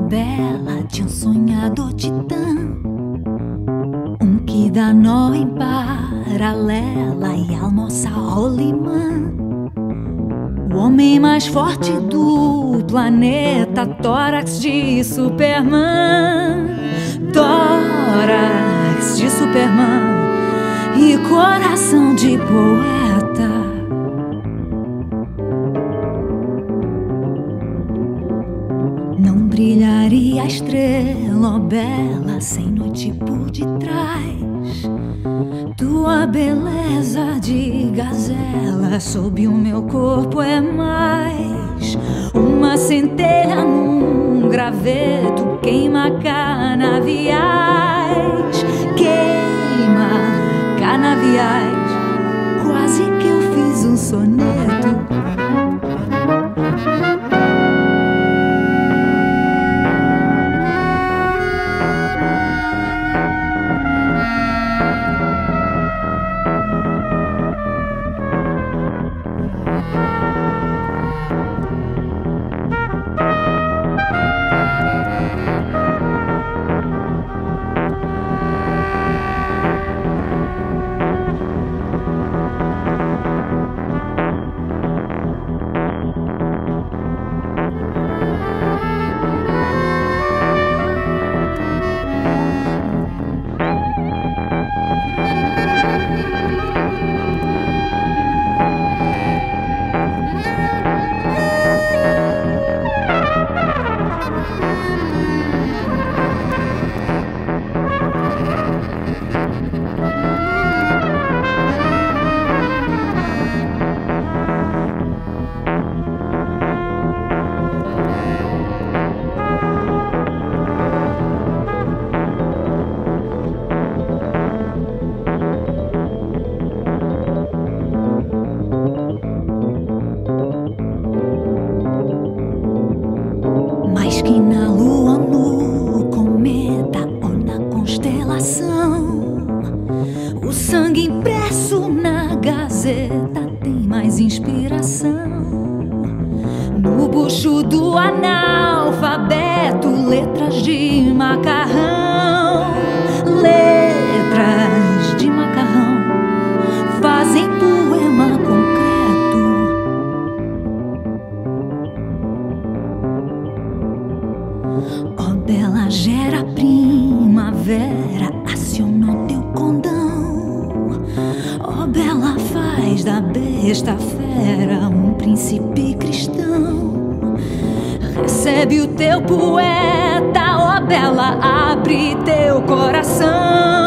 bela de um sonhador titã, um que dá nó em paralela e almoça rolimã. O homem mais forte do planeta, tórax de Superman, tórax de Superman e coração de poeta. Não brilharia a estrela, ó bela, sem noite por detrás. Tua beleza de gazela sob o meu corpo é mais uma centelha num graveto, queima canaviais, queima canaviais. Quase que eu fiz um soneto. Mais que na lua, no cometa ou na constelação, o sangue impresso na gazeta tem mais inspiração. No bucho do analfabeto, letras de macarrão, letras de macarrão fazem poema concreto. Ó bela, gera primavera, aciona teu condão. Ó bela, faz da besta fera um príncipe cristão. Recebe o teu poeta, ó bela, abre teu coração.